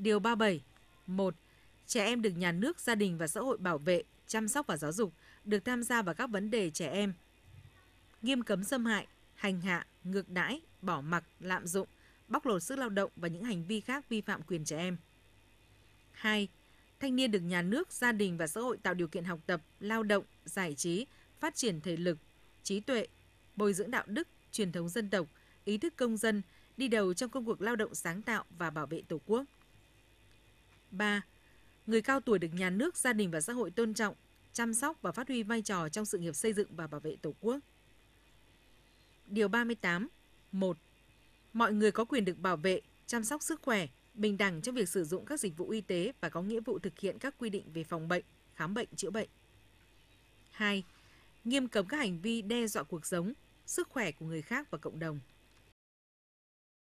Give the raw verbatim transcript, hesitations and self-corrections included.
Điều ba mươi bảy. một. Trẻ em được nhà nước, gia đình và xã hội bảo vệ, chăm sóc và giáo dục, được tham gia vào các vấn đề trẻ em. Nghiêm cấm xâm hại, hành hạ, ngược đãi, bỏ mặc, lạm dụng, bóc lột sức lao động và những hành vi khác vi phạm quyền trẻ em. hai. Thanh niên được nhà nước, gia đình và xã hội tạo điều kiện học tập, lao động, giải trí, phát triển thể lực, trí tuệ, bồi dưỡng đạo đức, truyền thống dân tộc, ý thức công dân, đi đầu trong công cuộc lao động sáng tạo và bảo vệ Tổ quốc. ba. Người cao tuổi được nhà nước, gia đình và xã hội tôn trọng, chăm sóc và phát huy vai trò trong sự nghiệp xây dựng và bảo vệ Tổ quốc. Điều ba mươi tám. một. Mọi người có quyền được bảo vệ, chăm sóc sức khỏe, bình đẳng trong việc sử dụng các dịch vụ y tế và có nghĩa vụ thực hiện các quy định về phòng bệnh, khám bệnh, chữa bệnh. hai. Nghiêm cấm các hành vi đe dọa cuộc sống, sức khỏe của người khác và cộng đồng.